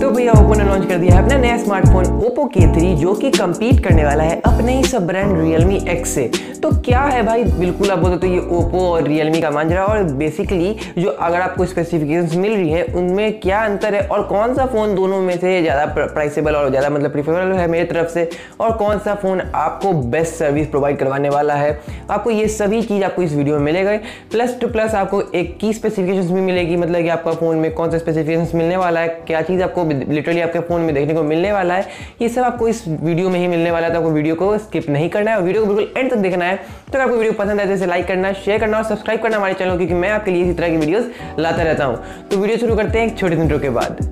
तो भैया ओप्पो ने लॉन्च कर दिया है अपना नया स्मार्टफोन ओप्पो K3 जो कि कम्पीट करने वाला है अपने ही सब ब्रांड Realme X से। तो क्या है भाई, बिल्कुल आप बोलते तो ये ओप्पो और Realme का मांझा, और बेसिकली जो अगर आपको स्पेसिफिकेशंस मिल रही है उनमें क्या अंतर है और कौन सा फ़ोन दोनों में से ज़्यादा प्राइसेबल और ज़्यादा मतलब प्रीफरेबल है मेरी तरफ से, और कौन सा फ़ोन आपको बेस्ट सर्विस प्रोवाइड करवाने वाला है, आपको ये सभी चीज़ आपको इस वीडियो में मिलेगा। प्लस टू प्लस आपको एक की स्पेसिफिकेशंस भी मिलेगी, मतलब कि आपका फ़ोन में कौन सा स्पेसिफिकेशंस मिलने वाला है, क्या चीज़ आपको लिटरली आपके फ़ोन में देखने को मिलने वाला है, ये सब आपको इस वीडियो में ही मिलने वाला है। तो आपको वीडियो को स्किप नहीं करना है और वीडियो को बिल्कुल एंड तक देखना है। तो अगर आपको वीडियो पसंद आए तो इसे लाइक करना, शेयर करना और सब्सक्राइब करना हमारे चैनल, क्योंकि मैं आपके लिए इसी तरह की वीडियोस लाता रहता हूँ। तो वीडियो शुरू करते हैं एक छोटे इंट्रो के बाद।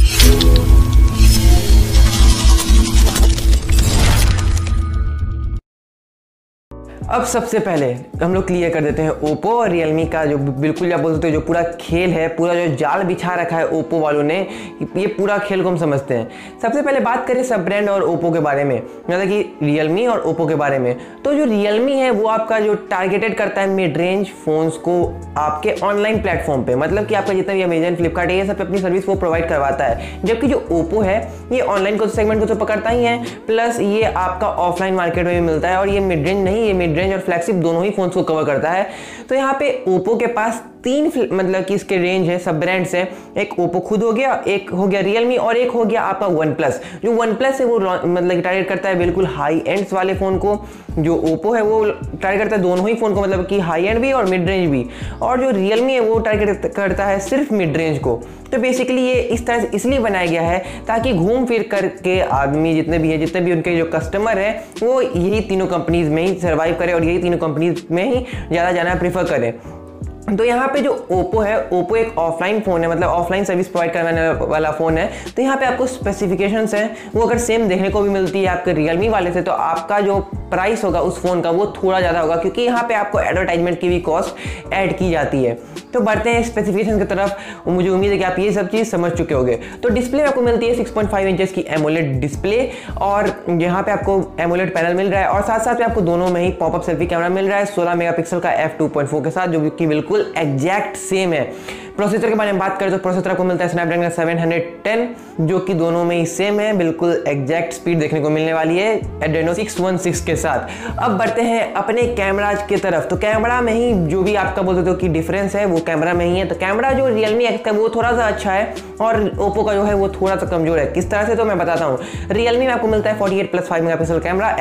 अब सबसे पहले हम लोग क्लियर कर देते हैं ओप्पो और Realme का जो बिल्कुल आप बोल सकते हो जो पूरा खेल है, पूरा जो जाल बिछा रखा है ओप्पो वालों ने, ये पूरा खेल को हम समझते हैं। सबसे पहले बात करें सब ब्रांड और ओप्पो के बारे में, मतलब कि Realme और ओप्पो के बारे में। तो जो Realme है वो आपका जो टारगेटेड करता है मिड रेंज फोन्स को आपके ऑनलाइन प्लेटफॉर्म पे, मतलब कि आपका जितना भी अमेजन, फ्लिपकार्ट है, ये सब अपनी सर्विस वो प्रोवाइड करवाता है। जबकि जो ओप्पो है ये ऑनलाइन को सेगमेंट को तो पकड़ता ही है, प्लस ये आपका ऑफलाइन मार्केट में भी मिलता है, और ये मिड रेंज नहीं, ये मिड रेंज और फ्लैगशिप दोनों ही फोन्स को कवर करता है। तो यहाँ पे ओप्पो के पास तीन मतलब कि इसके रेंज है, सब ब्रांड्स हैं। एक ओप्पो खुद हो गया, एक हो गया Realme और एक हो गया आपका OnePlus। जो OnePlus है वो मतलब टारगेट करता है बिल्कुल हाई एंड्स वाले फ़ोन को, जो ओप्पो है वो टारगेट करता है दोनों ही फ़ोन को, मतलब कि हाई एंड भी और मिड रेंज भी, और जो Realme है वो टारगेट करता है सिर्फ मिड रेंज को। तो बेसिकली ये इस तरह से इसलिए बनाया गया है ताकि घूम फिर करके आदमी जितने भी उनके जो कस्टमर है वो यही तीनों कंपनीज में ही सर्वाइव करे और यही तीनों कंपनीज में ही ज़्यादा जाना प्रेफर करें। तो यहाँ पे जो ओप्पो है, ओप्पो एक ऑफलाइन फ़ोन है, मतलब ऑफलाइन सर्विस प्रोवाइड करवाने वाला फ़ोन है। तो यहाँ पे आपको स्पेसिफिकेशंस हैं वो अगर सेम देखने को भी मिलती है आपके Realme वाले से, तो आपका जो प्राइस होगा उस फ़ोन का वो थोड़ा ज़्यादा होगा, क्योंकि यहाँ पे आपको एडवर्टाइजमेंट की भी कॉस्ट ऐड की जाती है। तो बढ़ते हैं स्पेसिफिकेशन की तरफ, मुझे उम्मीद है कि आप ये सब चीज़ समझ चुके होंगे। तो डिस्प्ले आपको मिलती है 6.5 इंचेस की एमोलेड डिस्प्ले, और यहाँ पे आपको एमोलेड पैनल मिल रहा है, और साथ साथ में आपको दोनों में ही पॉपअप सेल्फी कैमरा मिल रहा है 16 मेगापिक्सल का f2.4 के साथ, जो कि बिल्कुल एग्जैक्ट सेम है। प्रोसेसर के बारे में बात करें तो प्रोसेसर आपको मिलता है स्नैपड्रैगन 710, जो कि दोनों में ही सेम है, बिल्कुल एग्जैक्ट स्पीड देखने को मिलने वाली है एड्रेनो 616 के साथ। अब बढ़ते हैं अपने कैमराज की तरफ। तो कैमरा में ही जो भी आपका बोलते हो कि डिफरेंस है वो कैमरा में ही है। तो कैमरा जो Realme X का वो थोड़ा सा अच्छा है और ओप्पो का जो है वो थोड़ा सा कमजोर है। किस तरह से, तो मैं बताता हूँ। Realme में आपको मिलता है 48+5 मेगापिक्सल कैमरा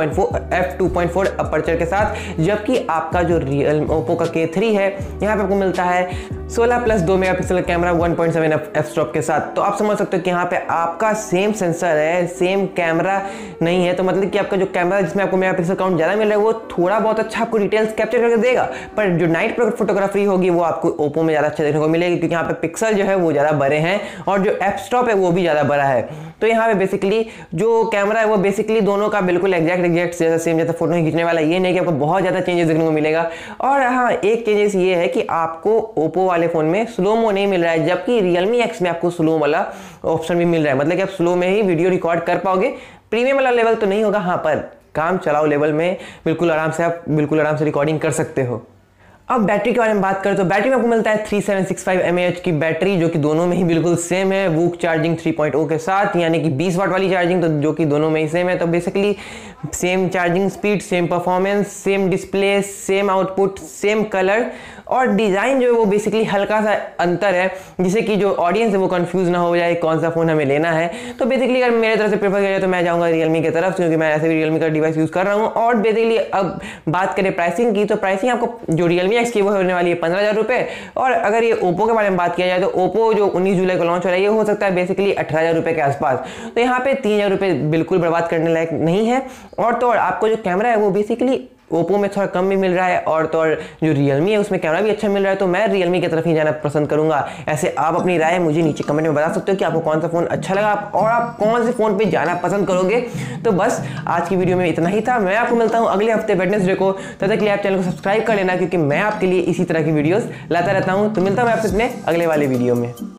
f2.4 अपर्चर के साथ, जबकि आपका जो ओप्पो का K3 है यहाँ पे आपको मिलता है 16+2 मेगापिक्सल कैमरा 1.7 f-stop के साथ। तो आप समझ सकते हो कि यहाँ पे आपका सेम सेंसर है, सेम कैमरा नहीं है। तो मतलब कि आपका जो कैमरा जिसमें आपको मेगापिक्सल काउंट ज़्यादा मिल रहा है वो थोड़ा बहुत अच्छा आपको डिटेल्स कैप्चर करके देगा, पर जो नाइट फोटोग्राफी होगी वो आपको ओप्पो में ज़्यादा अच्छा देखने को मिलेगी, क्योंकि यहाँ पे पिक्सल जो है वो ज़्यादा बड़े हैं और जो f-stop है वो भी ज़्यादा बड़ा है। तो यहाँ पे बेसिकली जो कैमरा है वो बेसिकली दोनों का बिल्कुल एग्जैक्ट सेम जैसा फोटो ही खींचने वाला, ये नहीं कि आपको बहुत ज़्यादा चेंजेस देखने को मिलेगा। और हाँ, एक चेंजेस ये है कि आपको ओप्पो वाले फ़ोन में स्लो मो नहीं मिल रहा है, जबकि Realme X में आपको स्लो वाला ऑप्शन भी मिल रहा है, मतलब कि आप स्लो में ही वीडियो रिकॉर्ड कर पाओगे। प्रीमियम वाला लेवल तो नहीं होगा, हाँ, पर काम चलाओ लेवल में बिल्कुल आराम से रिकॉर्डिंग कर सकते हो। अब बैटरी के बारे में बात करें तो बैटरी में आपको मिलता है 3765 mAh की बैटरी, जो कि दोनों में ही बिल्कुल सेम है वूक चार्जिंग 3.0 के साथ, यानी कि 20 वाट वाली चार्जिंग, तो जो कि दोनों में ही सेम है। तो basically same charging speed, same performance, same display, same output, same colour, और डिज़ाइन जो है वो बेसिकली हल्का सा अंतर है, जिससे कि जो ऑडियंस है वो कंफ्यूज ना हो जाए कौन सा फ़ोन हमें लेना है। तो बेसिकली अगर मेरे तरफ से प्रेफर किया जाए तो मैं जाऊँगा Realme की तरफ, क्योंकि मैं ऐसे भी Realme का डिवाइस यूज़ कर रहा हूँ। और बेसिकली अब बात करें प्राइसिंग की, तो प्राइसिंग आपको जो Realme X की वो होने वाली है 15,000 रुपये, और अगर ये ओप्पो के बारे में बात किया जाए तो ओप्पो जो 19 जुलाई को लॉन्च हो रहा है ये हो सकता है बेसिकली 18,000 रुपये के आसपास। तो यहाँ पे 3,000 रुपये बिल्कुल बर्बाद करने लायक नहीं है। और तो और आपको जो कैमरा है वो बेसिकली ओप्पो में थोड़ा कम भी मिल रहा है, और तो और जो Realme है उसमें कैमरा भी अच्छा मिल रहा है। तो मैं Realme की तरफ ही जाना पसंद करूंगा। ऐसे आप अपनी राय मुझे नीचे कमेंट में बता सकते हो कि आपको कौन सा फ़ोन अच्छा लगा और आप कौन से फ़ोन पे जाना पसंद करोगे। तो बस आज की वीडियो में इतना ही था। मैं आपको मिलता हूँ अगले हफ्ते वेडनेसडे को। तब तक के लिए आप चैनल को सब्सक्राइब कर लेना, क्योंकि मैं आपके लिए इसी तरह की वीडियोज़ लाता रहता हूँ। तो मिलता हूँ मैं आपसे अपने अगले वाले वीडियो में।